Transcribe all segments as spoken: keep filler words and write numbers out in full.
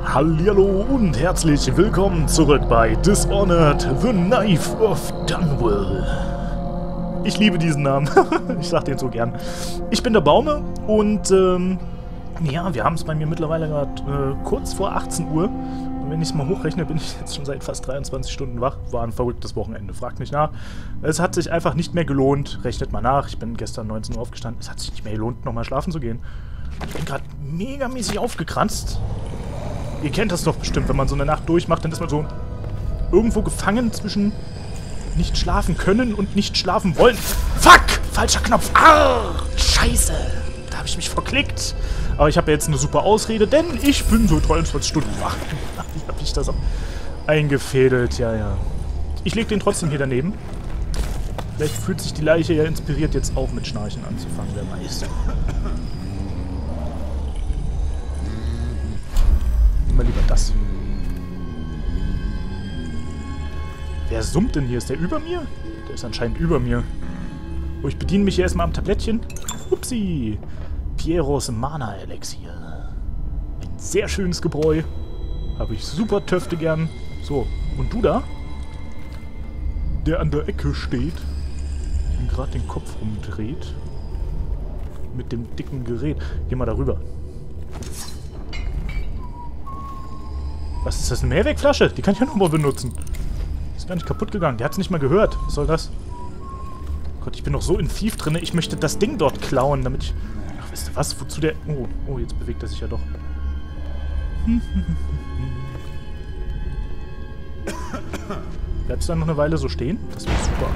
Hallihallo und herzlich willkommen zurück bei Dishonored: The Knife of Dunwell. Ich liebe diesen Namen. Ich sag den so gern. Ich bin der Baume und ähm, ja, wir haben es bei mir mittlerweile gerade äh, kurz vor achtzehn Uhr. Und wenn ich es mal hochrechne, bin ich jetzt schon seit fast dreiundzwanzig Stunden wach. War ein verrücktes Wochenende, fragt nicht nach. Es hat sich einfach nicht mehr gelohnt. Rechnet mal nach. Ich bin gestern neunzehn Uhr aufgestanden. Es hat sich nicht mehr gelohnt, nochmal schlafen zu gehen. Ich bin gerade megamäßig aufgekratzt. Ihr kennt das doch bestimmt, wenn man so eine Nacht durchmacht, dann ist man so irgendwo gefangen zwischen nicht schlafen können und nicht schlafen wollen. Fuck! Falscher Knopf! Ah! Scheiße! Da habe ich mich verklickt. Aber ich habe ja jetzt eine super Ausrede, denn ich bin so dreiundzwanzig Stunden wach. Wie habe ich das auch eingefädelt? Ja, ja. Ich lege den trotzdem hier daneben. Vielleicht fühlt sich die Leiche ja inspiriert, jetzt auch mit Schnarchen anzufangen, wer weiß. Mal lieber das. Wer summt denn hier? Ist der über mir? Der ist anscheinend über mir. Oh, ich bediene mich hier erstmal am Tablettchen. Upsi. Pieros Mana-Elixier. Ein sehr schönes Gebräu. Habe ich super Töfte gern. So, und du da? Der an der Ecke steht und gerade den Kopf umdreht. Mit dem dicken Gerät. Geh mal darüber. Was ist das? Eine Mehrwegflasche? Die kann ich ja nochmal benutzen. Ist gar nicht kaputt gegangen. Der hat es nicht mal gehört. Was soll das? Gott, ich bin noch so in Thief drin. Ich möchte das Ding dort klauen, damit ich... Ach, weißt du was? Wozu der... Oh, oh, jetzt bewegt er sich ja doch. Bleibst du dann noch eine Weile so stehen? Das wäre super.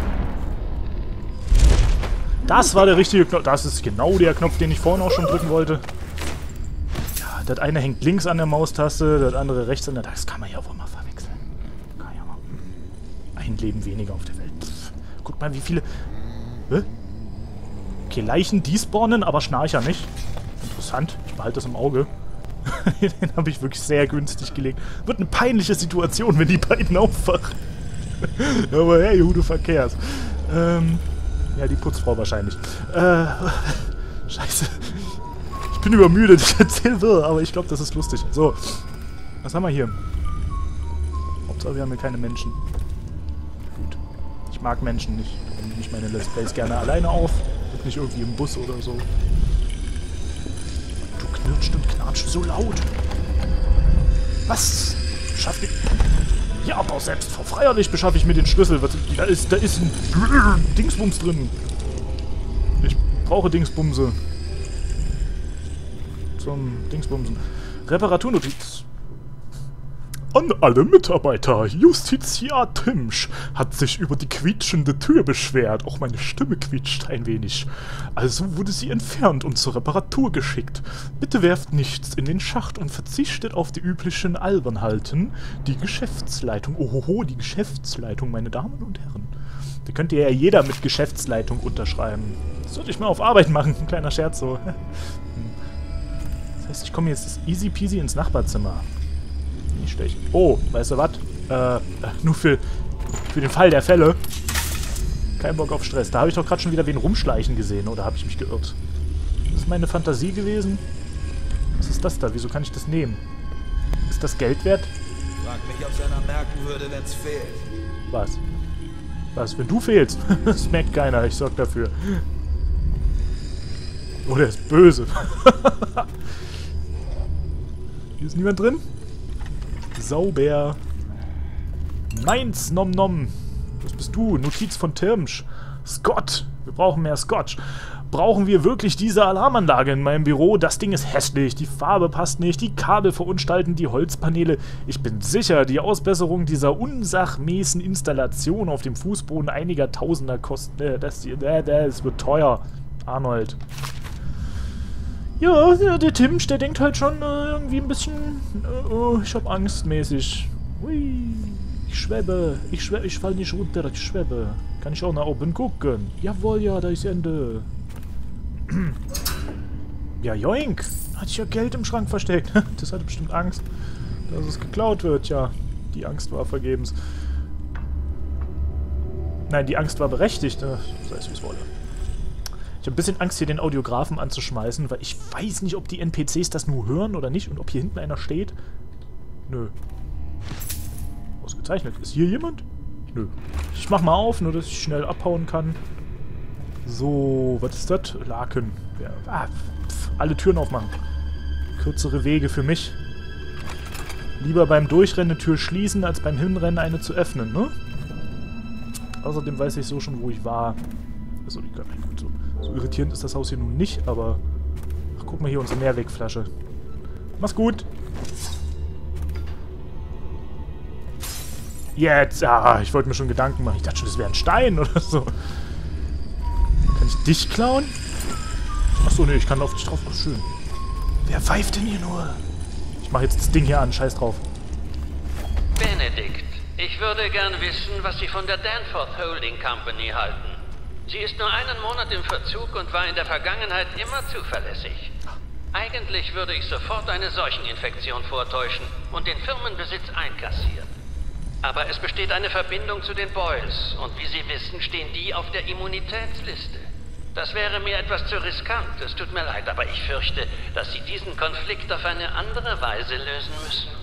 Das war der richtige Knopf. Das ist genau der Knopf, den ich vorhin auch schon drücken wollte. Das eine hängt links an der Maustaste, das andere rechts an der... Das kann man ja auch mal verwechseln. Kann ja mal... Ein Leben weniger auf der Welt. Pff. Guck mal, wie viele... Hä? Okay, Leichen despawnen, aber Schnarcher nicht. Interessant. Ich behalte das im Auge. Den habe ich wirklich sehr günstig gelegt. Wird eine peinliche Situation, wenn die beiden aufwachen. Aber hey, who the fuck cares? Ähm... Ja, die Putzfrau wahrscheinlich. Äh... Scheiße. Ich bin übermüdet, ich erzähle wirr, aber ich glaube, das ist lustig. So, was haben wir hier? Hauptsache, wir haben hier keine Menschen. Gut. Ich mag Menschen nicht. Ich nehme nicht meine Let's Plays gerne alleine auf. Und nicht irgendwie im Bus oder so. Du knirscht und knatscht so laut. Was? Schafft ihr... Ja, aber auch selbst verfreierlich beschaffe ich mir den Schlüssel. Was, da ist, da ist ein Dingsbums drin. Ich brauche Dingsbumse. Zum Dingsbumsen. Reparaturnotiz. An alle Mitarbeiter, Justiziar Timsch hat sich über die quietschende Tür beschwert. Auch meine Stimme quietscht ein wenig. Also wurde sie entfernt und zur Reparatur geschickt. Bitte werft nichts in den Schacht und verzichtet auf die üblichen Albernhalten. Die Geschäftsleitung. Ohoho, die Geschäftsleitung, meine Damen und Herren. Da könnte ja jeder mit Geschäftsleitung unterschreiben. Das sollte ich mal auf Arbeit machen. Ein kleiner Scherz so. Das heißt, ich komme jetzt easy peasy ins Nachbarzimmer. Nicht schlecht. Oh, weißt du was? Äh, nur für, für den Fall der Fälle. Kein Bock auf Stress. Da habe ich doch gerade schon wieder wen rumschleichen gesehen. Oder habe ich mich geirrt? Das ist meine Fantasie gewesen. Was ist das da? Wieso kann ich das nehmen? Ist das Geld wert? Frag mich, ob es einer merken würde, wenn es fehlt. Was? Was? Wenn du fehlst? Das merkt keiner. Ich sorge dafür. Oh, der ist böse. Hier ist niemand drin? Sauber. Meins, nom nom. Was bist du? Notiz von Tirmsch. Scott. Wir brauchen mehr Scotch. Brauchen wir wirklich diese Alarmanlage in meinem Büro? Das Ding ist hässlich. Die Farbe passt nicht. Die Kabel verunstalten die Holzpaneele. Ich bin sicher, die Ausbesserung dieser unsachmäßen Installation auf dem Fußboden einiger Tausender kosten. Äh, das, äh, das wird teuer. Arnold. Ja, der Timsch, der denkt halt schon äh, irgendwie ein bisschen... Äh, oh, ich hab Angst mäßig. Hui, ich schwebe. Ich schwebe, ich fall nicht runter, ich schwebe. Kann ich auch nach oben gucken? Jawohl, ja, da ist Ende. Ja, joink. Hat ich ja Geld im Schrank versteckt. Das hatte bestimmt Angst, dass es geklaut wird. Ja, die Angst war vergebens. Nein, die Angst war berechtigt. Sei es wie es wolle. Ich habe ein bisschen Angst, hier den Audiografen anzuschmeißen, weil ich weiß nicht, ob die N P Cs das nur hören oder nicht und ob hier hinten einer steht. Nö. Ausgezeichnet. Ist hier jemand? Nö. Ich mach mal auf, nur dass ich schnell abhauen kann. So, was ist das? Laken. Ja, ah, pf, alle Türen aufmachen. Kürzere Wege für mich. Lieber beim Durchrennen eine Tür schließen, als beim Hinrennen eine zu öffnen, ne? Außerdem weiß ich so schon, wo ich war. Also, ich glaube, so, so irritierend ist das Haus hier nun nicht, aber... Ach, guck mal hier, unsere Mehrwegflasche. Mach's gut! Jetzt! Ah, ich wollte mir schon Gedanken machen. Ich dachte schon, das wäre ein Stein oder so. Kann ich dich klauen? Achso, nee, ich kann auf dich drauf. Oh, schön. Wer pfeift denn hier nur? Ich mache jetzt das Ding hier an. Scheiß drauf. Benedikt, ich würde gern wissen, was Sie von der Danforth Holding Company halten. Sie ist nur einen Monat im Verzug und war in der Vergangenheit immer zuverlässig. Eigentlich würde ich sofort eine Seucheninfektion vortäuschen und den Firmenbesitz einkassieren. Aber es besteht eine Verbindung zu den Boyles und wie Sie wissen, stehen die auf der Immunitätsliste. Das wäre mir etwas zu riskant, es tut mir leid, aber ich fürchte, dass Sie diesen Konflikt auf eine andere Weise lösen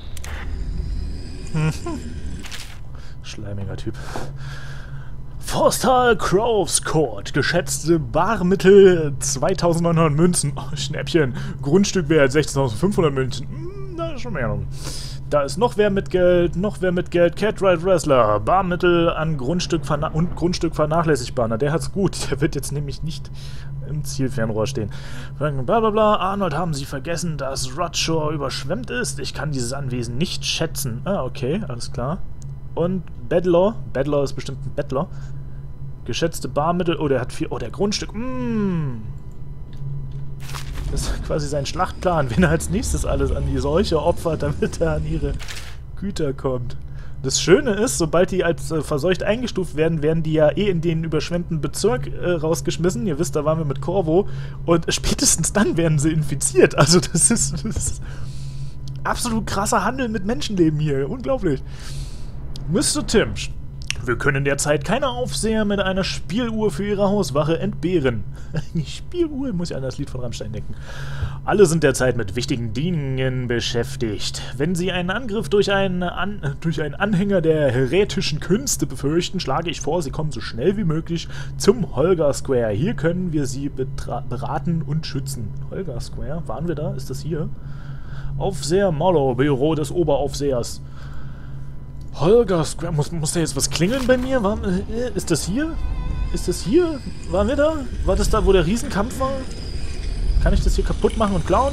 müssen. Schleimiger Typ. Forsthall Groves Court. Geschätzte Barmittel zweitausendneunhundert Münzen. Oh, Schnäppchen. Grundstückwert sechzehntausendfünfhundert Münzen. Hm, da ist schon mehr. Da ist noch wer mit Geld, noch wer mit Geld. Catright Wrestler. Barmittel an Grundstück und Grundstück vernachlässigbar. Na, der hat's gut. Der wird jetzt nämlich nicht im Zielfernrohr stehen. Blablabla. Arnold, haben Sie vergessen, dass Rutshore überschwemmt ist? Ich kann dieses Anwesen nicht schätzen. Ah, okay, alles klar. Und Bettler. Bettler ist bestimmt ein Bettler. Geschätzte Barmittel. Oh, der hat vier. Oh, der Grundstück. Mmh. Das ist quasi sein Schlachtplan, wenn er als nächstes alles an die Seuche opfert, damit er an ihre Güter kommt. Das Schöne ist, sobald die als äh, verseucht eingestuft werden, werden die ja eh in den überschwemmten Bezirk äh, rausgeschmissen. Ihr wisst, da waren wir mit Corvo. Und spätestens dann werden sie infiziert. Also das ist, das ist absolut krasser Handel mit Menschenleben hier. Unglaublich. Mister Timsch, wir können derzeit keine Aufseher mit einer Spieluhr für ihre Hauswache entbehren. Die Spieluhr, muss ich an das Lied von Rammstein denken. Alle sind derzeit mit wichtigen Dingen beschäftigt. Wenn Sie einen Angriff durch einen, An durch einen Anhänger der heretischen Künste befürchten, schlage ich vor, Sie kommen so schnell wie möglich zum Holger Square. Hier können wir Sie beraten und schützen. Holger Square, waren wir da? Ist das hier? Aufseher Mollo, Büro des Oberaufsehers. Holger Square. Muss, muss da jetzt was klingeln bei mir? War, äh, ist das hier? Ist das hier? Waren wir da? War das da, wo der Riesenkampf war? Kann ich das hier kaputt machen und klauen?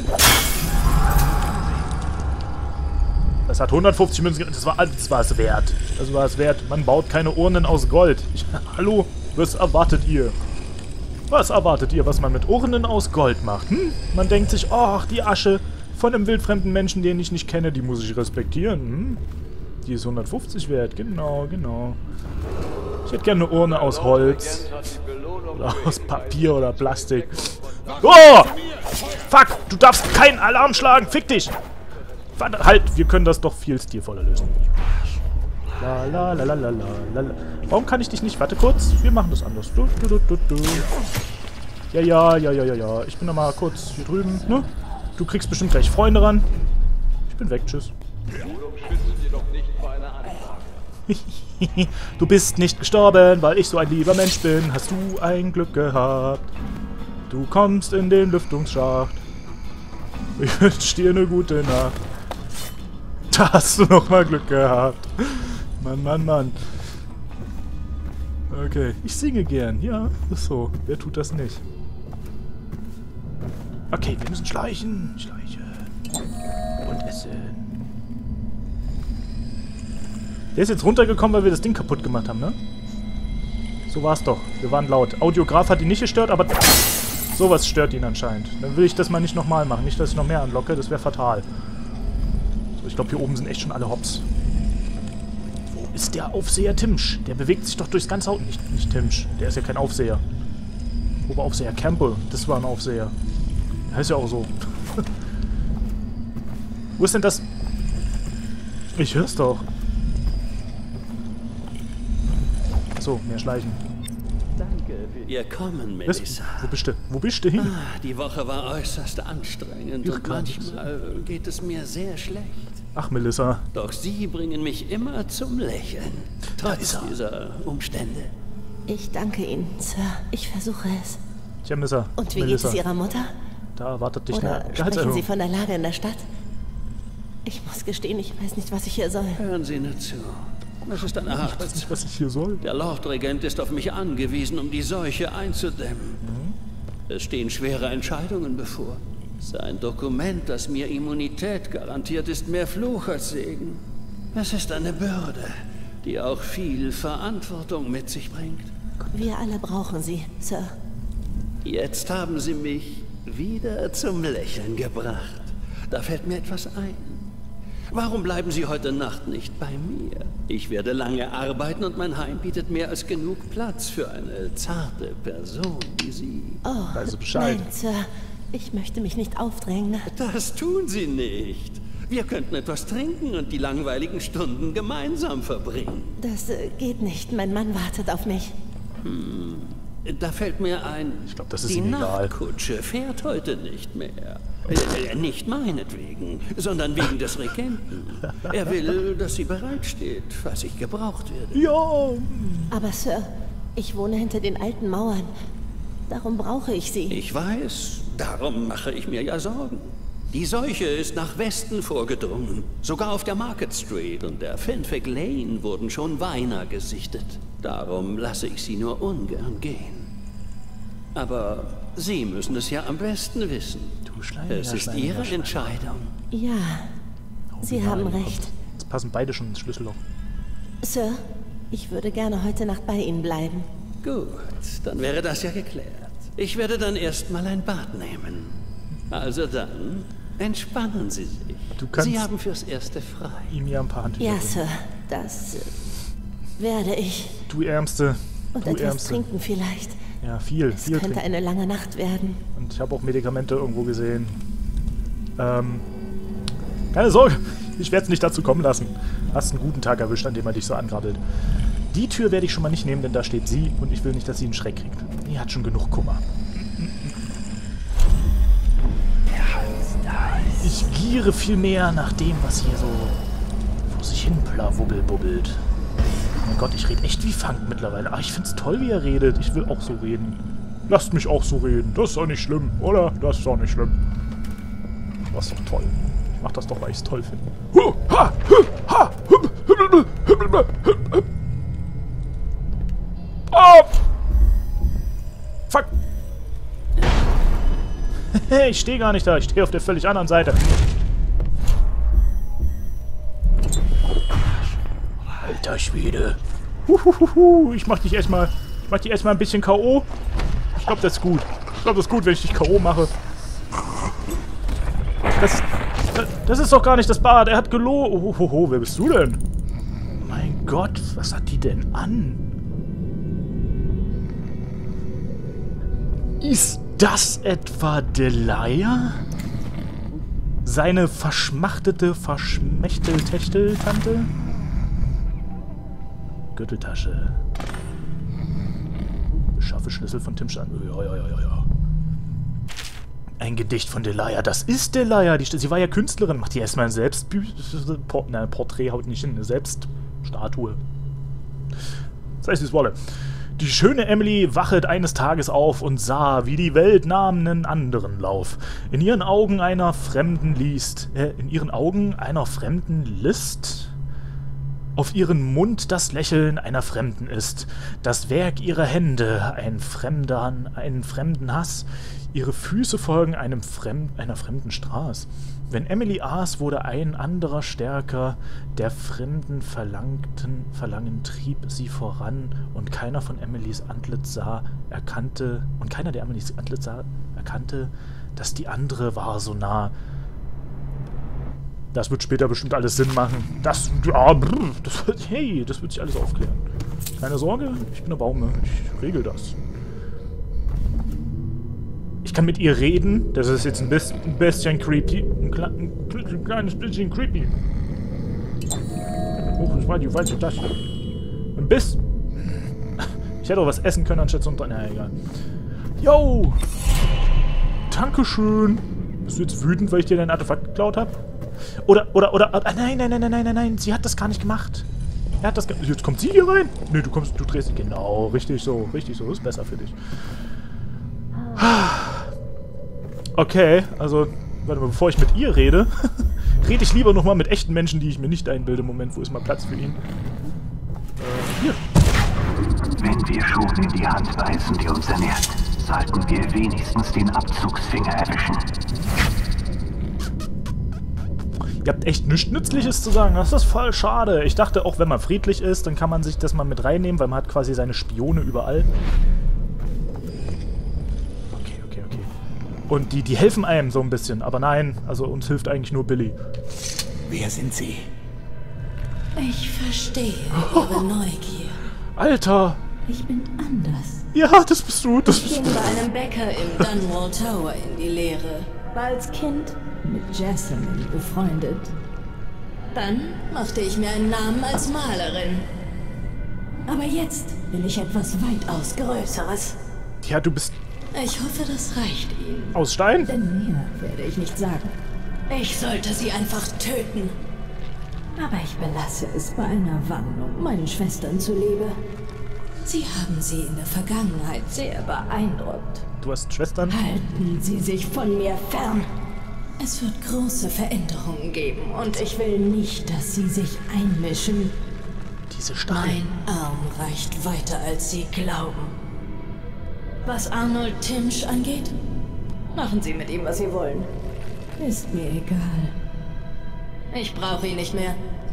Das hat hundertfünfzig Münzen. Das war das war es wert. Das war es wert. Man baut keine Urnen aus Gold. Ich, hallo? Was erwartet ihr? Was erwartet ihr, was man mit Urnen aus Gold macht? Hm? Man denkt sich, ach, die Asche von einem wildfremden Menschen, den ich nicht kenne, die muss ich respektieren. Hm? Die ist hundertfünfzig wert. Genau, genau. Ich hätte gerne eine Urne aus Holz. Oder aus Papier oder Plastik. Oh! Fuck! Du darfst keinen Alarm schlagen! Fick dich! Warte, halt! Wir können das doch viel stilvoller lösen. La la la la la la la. Warum kann ich dich nicht? Warte kurz. Wir machen das anders. Du, du, du, du, du. Ja, ja, ja, ja, ja, ja. Ich bin noch mal kurz hier drüben. Ne? Du kriegst bestimmt gleich Freunde ran. Ich bin weg. Tschüss. Du bist nicht gestorben, weil ich so ein lieber Mensch bin. Hast du ein Glück gehabt? Du kommst in den Lüftungsschacht. Ich wünsche dir eine gute Nacht. Da hast du noch mal Glück gehabt. Mann, Mann, Mann. Okay, ich singe gern. Ja, ist so. Wer tut das nicht? Okay, wir müssen schleichen. Schleichen. Und essen. Der ist jetzt runtergekommen, weil wir das Ding kaputt gemacht haben, ne? So war's doch. Wir waren laut. Audiograf hat ihn nicht gestört, aber sowas stört ihn anscheinend. Dann will ich das mal nicht nochmal machen. Nicht, dass ich noch mehr anlocke. Das wäre fatal. So, ich glaube, hier oben sind echt schon alle Hops. Wo ist der Aufseher Timsch? Der bewegt sich doch durchs ganze Haus. Nicht, nicht Timsch. Der ist ja kein Aufseher. Oberaufseher Campbell. Das war ein Aufseher. Der heißt ja auch so. Wo ist denn das? Ich hör's doch. So, mehr schleichen. Danke für Ihr Kommen, Melissa. Wo bist du? Wo bist du hin? Ah, die Woche war äußerst anstrengend Ich und manchmal geht es mir sehr schlecht. Ach, Melissa. Doch Sie bringen mich immer zum Lächeln. Trotz dieser Umstände. Ich danke Ihnen, Sir. Ich versuche es. Tja, Melissa. Und wie Melissa. geht es Ihrer Mutter? Da erwartet dich Oder eine sprechen Sie Gehaltserhöhung. von der Lage in der Stadt? Ich muss gestehen, ich weiß nicht, was ich hier soll. Hören Sie nur zu. Das ist eine harte Ich weiß nicht, was ich hier soll. Der Lordregent ist auf mich angewiesen, um die Seuche einzudämmen. Mhm. Es stehen schwere Entscheidungen bevor. Sein Dokument, das mir Immunität garantiert, ist mehr Fluch als Segen. Es ist eine Bürde, die auch viel Verantwortung mit sich bringt. Wir alle brauchen Sie, Sir. Jetzt haben Sie mich wieder zum Lächeln gebracht. Da fällt mir etwas ein. Warum bleiben Sie heute Nacht nicht bei mir? Ich werde lange arbeiten und mein Heim bietet mehr als genug Platz für eine zarte Person wie Sie. Oh, Also Bescheid. nein, Sir. Ich möchte mich nicht aufdrängen. Das tun Sie nicht. Wir könnten etwas trinken und die langweiligen Stunden gemeinsam verbringen. Das äh, geht nicht. Mein Mann wartet auf mich. Da fällt mir ein, Ich glaube, das ist die ihm egal. Nachtkutsche fährt heute nicht mehr. Äh, nicht meinetwegen, sondern wegen des Regenten. Er will, dass sie bereitsteht, falls ich gebraucht werde. Ja. Aber, Sir, ich wohne hinter den alten Mauern. Darum brauche ich Sie. Ich weiß, darum mache ich mir ja Sorgen. Die Seuche ist nach Westen vorgedrungen. Sogar auf der Market Street und der Fenwick Lane wurden schon Weiner gesichtet. Darum lasse ich sie nur ungern gehen. Aber Sie müssen es ja am besten wissen. Du Schleimiger, Es ist Schleimiger, Ihre Schleimiger. Entscheidung. Ja, Oh, Sie nein, haben kommt. recht. Jetzt passen beide schon ins Schlüsselloch. Sir, ich würde gerne heute Nacht bei Ihnen bleiben. Gut, dann wäre das ja geklärt. Ich werde dann erstmal ein Bad nehmen. Also dann, entspannen Sie sich. Du kannst- Sie haben fürs Erste frei. Ihm ja ein paar Handtücher. Ja, bringen. Sir, das äh, werde ich. Du Ärmste. Und Du etwas Ärmste. trinken vielleicht. Ja, viel, Es viel könnte trinken. eine lange Nacht werden. Und ich habe auch Medikamente irgendwo gesehen. Ähm, keine Sorge, ich werde es nicht dazu kommen lassen. Hast einen guten Tag erwischt, an dem er dich so angrabbelt. Die Tür werde ich schon mal nicht nehmen, denn da steht sie und ich will nicht, dass sie einen Schreck kriegt. Die hat schon genug Kummer. Ich giere viel mehr nach dem, was hier so vor sich hin plawubbelbubbelt. Oh mein Gott, ich rede echt wie Funk mittlerweile. Aber ich find's toll, wie er redet. Ich will auch so reden. Lasst mich auch so reden. Das ist doch nicht schlimm, oder? Das ist doch nicht schlimm. Das ist doch toll. Ich mach das doch, weil ich es toll finde. Huh, ha, huh, ha, hüb, hüb, hüb, hüb, hüb, hüb. Oh! Fuck! Ich stehe gar nicht da. Ich stehe auf der völlig anderen Seite. Alter Schwede. Huhuhuhu. Ich mach dich erstmal. Ich mach dich erstmal ein bisschen K O. Ich glaube, das ist gut. Ich glaube, das ist gut, wenn ich dich K O mache. Das, das, das ist doch gar nicht das Bad. Er hat gelogen. Ohoho, wer bist du denn? Mein Gott, was hat die denn an? Ist das etwa Delia? Seine verschmachtete Verschmechtel-Techtel-Tante? Gürteltasche. Beschaffe Schlüssel von Timstein. Ja, ja, ja, ja, ja. Ein Gedicht von Delia. Das ist Delia. Die, sie war ja Künstlerin. Macht die erstmal ein Selbstporträt. Nein, Porträt haut nicht hin. Eine Selbststatue. Das heißt, wie es wolle. Die schöne Emily wachet eines Tages auf und sah, wie die Welt nahm nen anderen Lauf. In ihren Augen einer Fremden liest, äh, in ihren Augen einer Fremden List, auf ihren Mund das Lächeln einer Fremden ist, das Werk ihrer Hände ein fremder, einen fremden Hass, ihre Füße folgen einem Fremd, einer fremden Straß. Wenn Emily aß, wurde ein anderer stärker, der Fremden verlangten, Verlangen trieb sie voran, und keiner von Emilys Antlitz sah, erkannte, und keiner, der Emilys Antlitz sah, erkannte, dass die andere war so nah. Das wird später bestimmt alles Sinn machen. Das, ja, brr, das wird, hey, das wird sich alles aufklären. Keine Sorge, ich bin der Baume, ich regel das. Ich kann mit ihr reden. Das ist jetzt ein bisschen, ein bisschen creepy. Ein, kle ein kleines bisschen creepy. Oh, das war die falsche Tasche. Ein bisschen. Ich hätte auch was essen können, anstatt so ein... Na, egal. Yo! Dankeschön. Bist du jetzt wütend, weil ich dir dein Artefakt geklaut habe? Oder, oder, oder, ah, nein, nein, nein, nein, nein, nein, nein, sie hat das gar nicht gemacht. Er hat das ge Jetzt kommt sie hier rein. Nee, du kommst, du drehst, genau, richtig so, richtig so, ist besser für dich. Okay, also, warte mal, bevor ich mit ihr rede, rede ich lieber nochmal mit echten Menschen, die ich mir nicht einbilde. Moment, wo ist mal Platz für ihn? Äh, hier. Wenn wir Schuhen in die Hand beißen, die uns ernährt, sollten wir wenigstens den Abzugsfinger erwischen. Ihr habt echt nichts Nützliches zu sagen. Das ist voll schade. Ich dachte, auch wenn man friedlich ist, dann kann man sich das mal mit reinnehmen, weil man hat quasi seine Spione überall. Okay, okay, okay. Und die, die helfen einem so ein bisschen. Aber nein, also uns hilft eigentlich nur Billy. Wer sind Sie? Ich verstehe Ihre Neugier. Alter! Ich bin anders. Ja, das bist du. Das Ich bist ging du. bei einem Bäcker im Dunwall Tower in die Lehre. War als Kind mit Jessamine befreundet. Dann machte ich mir einen Namen als Malerin. Aber jetzt will ich etwas weitaus Größeres. Ja, du bist Ich hoffe, das reicht Ihnen. aus Stein? Denn mehr werde ich nicht sagen. Ich sollte sie einfach töten. Aber ich belasse es bei einer Warnung meinen Schwestern zuliebe. Sie haben sie in der Vergangenheit sehr beeindruckt. Du hast Schwestern? Halten Sie sich von mir fern. Es wird große Veränderungen geben und ich will nicht, dass Sie sich einmischen. Diese Stacheln. Mein Arm reicht weiter, als Sie glauben. Was Arnold Timsch angeht, machen Sie mit ihm, was Sie wollen. Ist mir egal. Ich brauche ihn nicht mehr.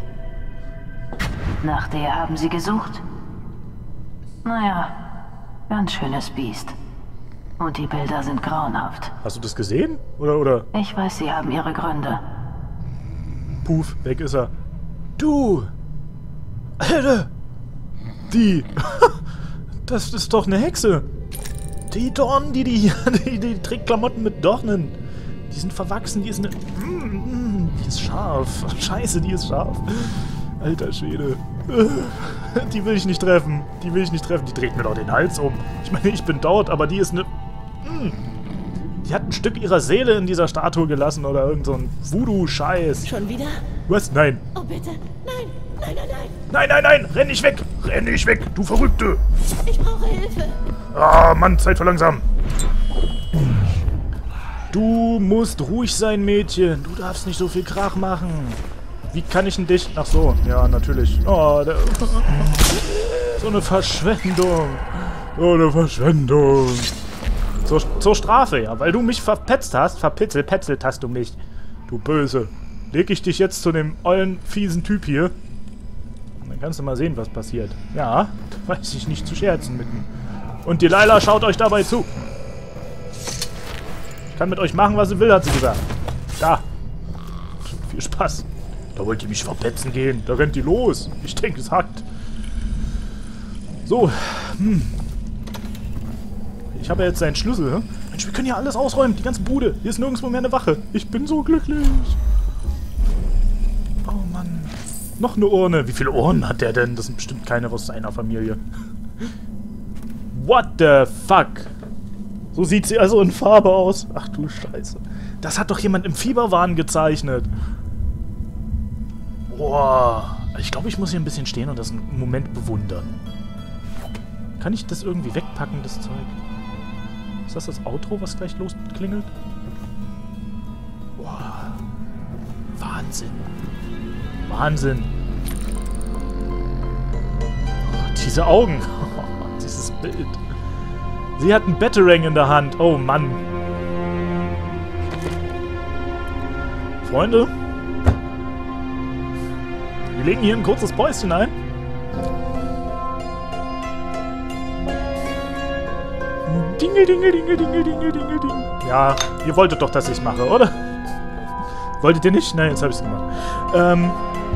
Nach der haben Sie gesucht? Naja, ganz schönes Biest. Und die Bilder sind grauenhaft. Hast du das gesehen? Oder, oder? Ich weiß, Sie haben Ihre Gründe. Puff, weg ist er. Du! Alter! Die! Das ist doch eine Hexe! Die Dornen, die die, die, die trägt Klamotten mit Dornen. Die sind verwachsen, die ist eine... Mm, die ist scharf. Scheiße, die ist scharf. Alter Schwede. Die will ich nicht treffen. Die will ich nicht treffen. Die dreht mir doch den Hals um. Ich meine, ich bin dort, aber die ist eine... Mm. Die hat ein Stück ihrer Seele in dieser Statue gelassen oder irgend so ein Voodoo-Scheiß. Schon wieder? Was? Nein. Oh, bitte. Nein, nein, nein, nein. Nein, nein, nein. Renn nicht weg. Renn nicht weg, du Verrückte. Ich brauche Hilfe. Ah, Mann, Zeit für langsam. Du musst ruhig sein, Mädchen. Du darfst nicht so viel Krach machen. Wie kann ich denn dich... Ach so, ja, natürlich. Oh, der... So eine Verschwendung. So eine Verschwendung. Zur, zur Strafe, ja. Weil du mich verpetzt hast. Verpitzelt, petzelt hast du mich. Du Böse. Leg ich dich jetzt zu dem ollen, fiesen Typ hier. Und dann kannst du mal sehen, was passiert. Ja, da weiß ich nicht zu scherzen mit ihm. Und die Laila schaut euch dabei zu. Ich kann mit euch machen, was sie will, hat sie gesagt. Da. Viel Spaß. Da wollt ihr mich verpetzen gehen. Da rennt die los. Ich denke, es hackt. So. Hm. Ich habe ja jetzt seinen Schlüssel. Hä? Mensch, wir können ja alles ausräumen. Die ganze Bude. Hier ist nirgendwo mehr eine Wache. Ich bin so glücklich. Oh Mann. Noch eine Urne. Wie viele Urnen hat der denn? Das sind bestimmt keine aus seiner Familie. What the fuck? So sieht sie also in Farbe aus. Ach du Scheiße. Das hat doch jemand im Fieberwahn gezeichnet. Boah. Ich glaube, ich muss hier ein bisschen stehen und das einen Moment bewundern. Kann ich das irgendwie wegpacken, das Zeug? Ist das das Outro, was gleich losklingelt? Boah. Wahnsinn. Wahnsinn. Oh, diese Augen. Dieses Bild. Sie hat einen Batarang in der Hand. Oh Mann. Freunde. Wir legen hier ein kurzes Päuschen ein. Dingel, dingel, dingel, dingel, dingel, dingel, dingel. Ja, ihr wolltet doch, dass ich es mache, oder? Wolltet ihr nicht? Nein, jetzt habe ich es gemacht. Ähm...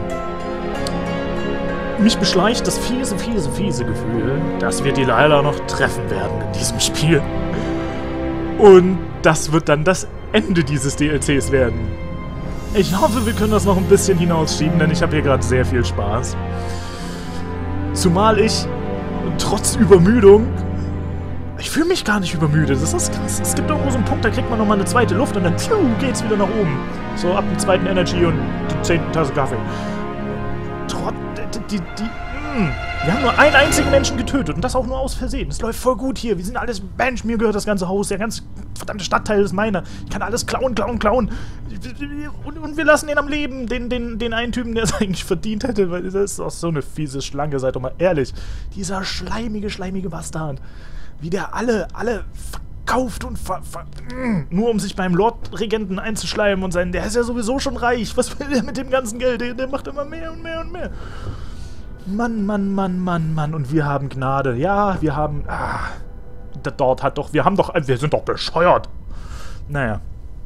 Mich beschleicht das fiese, fiese, fiese Gefühl, dass wir die Laila noch treffen werden in diesem Spiel. Und das wird dann das Ende dieses D L Cs werden. Ich hoffe, wir können das noch ein bisschen hinausschieben, denn ich habe hier gerade sehr viel Spaß. Zumal ich, trotz Übermüdung, Ich fühle mich gar nicht übermüdet. Das ist krass. Es gibt irgendwo so einen Punkt, da kriegt man nochmal eine zweite Luft und dann pfiuh, geht's wieder nach oben. So ab dem zweiten Energy und der zehnten Tasse Kaffee. Trotz... Die... die, die mh. Wir haben nur einen einzigen Menschen getötet und das auch nur aus Versehen. Es läuft voll gut hier. Wir sind alles Mensch. Mir gehört das ganze Haus. Der ganze verdammte Stadtteil ist meiner. Ich kann alles klauen, klauen, klauen. Und, und wir lassen ihn am Leben. Den, den, den einen Typen, der es eigentlich verdient hätte. Weil das ist doch so eine fiese Schlange. Seid doch mal ehrlich. Dieser schleimige, schleimige Bastard. Wie der alle, alle verkauft und ver... ver mh, nur um sich beim Lord-Regenten einzuschleimen und sein... Der ist ja sowieso schon reich. Was will der mit dem ganzen Geld? Der, der macht immer mehr und mehr und mehr. Mann, Mann, Mann, Mann, Mann. Und wir haben Gnade. Ja, wir haben... Ah, dort hat doch... Wir haben doch... Wir sind doch bescheuert. Naja.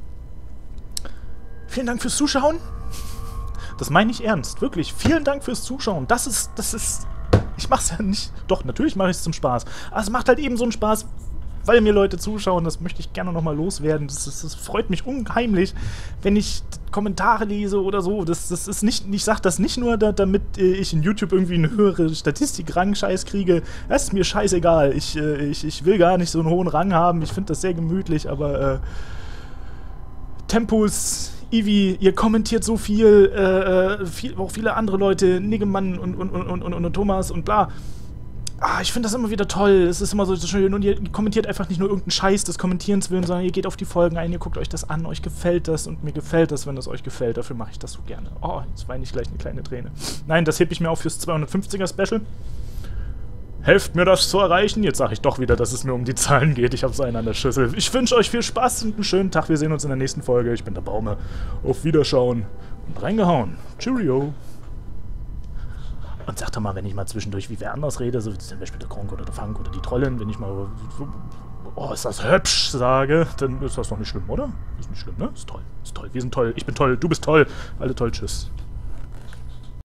Vielen Dank fürs Zuschauen. Das meine ich ernst. Wirklich. Vielen Dank fürs Zuschauen. Das ist... Das ist... Ich mach's ja nicht... Doch, natürlich mache ich es zum Spaß. Aber es macht halt eben so einen Spaß, weil mir Leute zuschauen. Das möchte ich gerne nochmal loswerden. Das, das, das freut mich unheimlich, wenn ich Kommentare lese oder so. Das, das ist nicht... Ich sag das nicht nur, da, damit äh, ich in YouTube irgendwie eine höhere Statistik-Rang-Scheiß kriege. Das ist mir scheißegal. Ich, äh, ich, ich will gar nicht so einen hohen Rang haben. Ich finde das sehr gemütlich, aber... Äh, Tempus... Ivi, ihr kommentiert so viel, äh, viel, auch viele andere Leute, Niggemann und, und, und, und, und Thomas und bla. Ah, ich finde das immer wieder toll, es ist immer so schön und ihr kommentiert einfach nicht nur irgendeinen Scheiß des Kommentierens willen, sondern ihr geht auf die Folgen ein, ihr guckt euch das an, euch gefällt das und mir gefällt das, wenn es euch gefällt, dafür mache ich das so gerne. Oh, jetzt weine ich gleich eine kleine Träne. Nein, das hebe ich mir auf fürs zweihundertfünfziger Special. Helft mir das zu erreichen. Jetzt sage ich doch wieder, dass es mir um die Zahlen geht. Ich habe so einen an der Schüssel. Ich wünsche euch viel Spaß und einen schönen Tag. Wir sehen uns in der nächsten Folge. Ich bin der Baume. Auf Wiederschauen und reingehauen. Cheerio. Und sagt doch mal, wenn ich mal zwischendurch wie wer anders rede, so wie zum Beispiel der Kronk oder der Funk oder die Trollin, wenn ich mal oh, ist das hübsch sage, dann ist das doch nicht schlimm, oder? Ist nicht schlimm, ne? Ist toll. Ist toll. Wir sind toll. Ich bin toll. Du bist toll. Alle toll. Tschüss.